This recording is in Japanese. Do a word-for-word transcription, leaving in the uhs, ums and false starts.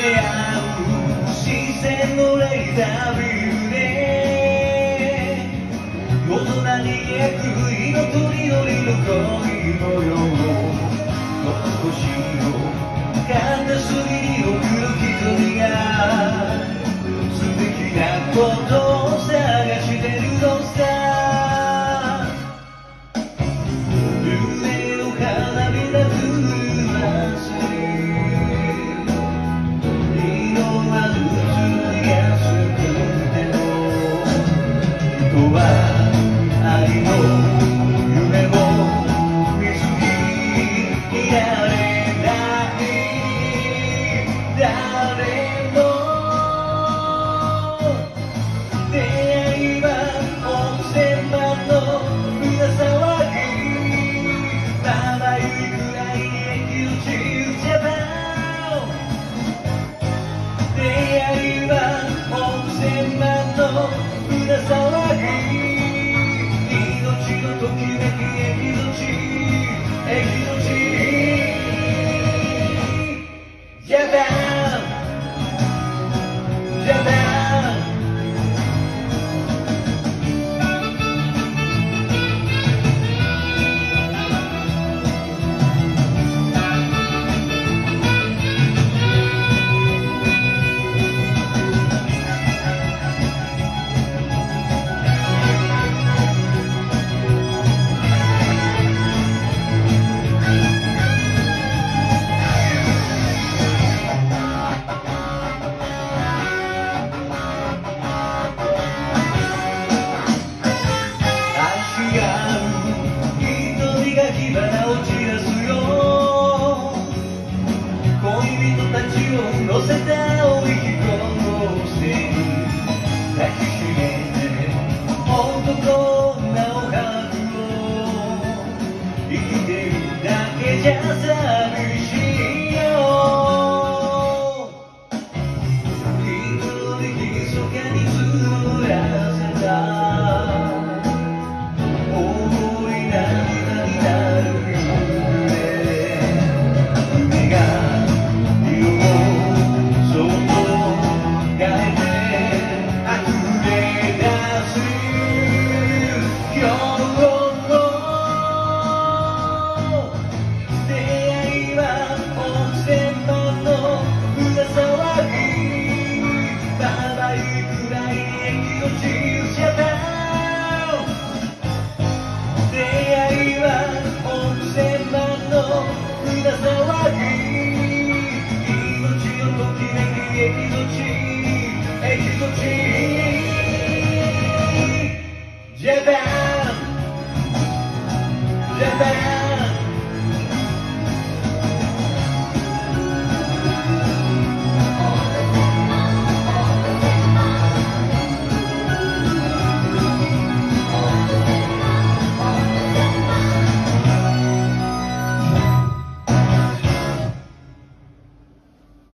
合う視線のレーザービームで大人に焼く色とりどりの恋模様この星の片隅に送る瞳が素敵なことを探してるのさ夢の花びら震わせ色は映りやすくても人は愛の夢を見過ぎられない誰も出会いは温泉場の胸騒ぎまばゆいくらいに息を散るジャパン出会いは温泉場の胸騒ぎ命のときめきエキゾチエキゾチジャパンジャパン火花を散らすよ恋人たちを乗せた青い飛行船抱きしめて男のハグを生きてるだけじゃ寂しいよ一人ひそかにずらせたエキゾチエキゾチ